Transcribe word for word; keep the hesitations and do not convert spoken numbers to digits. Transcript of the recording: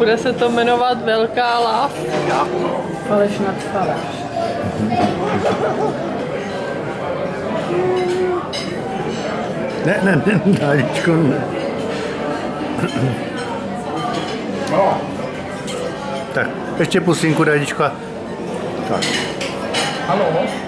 bude se to jmenovat Velká láska. Faleš nad faleš. Ne, ne, ne, Dádičko, ne. Tak, ještě pusinku, Dádičko. Tak. Haló?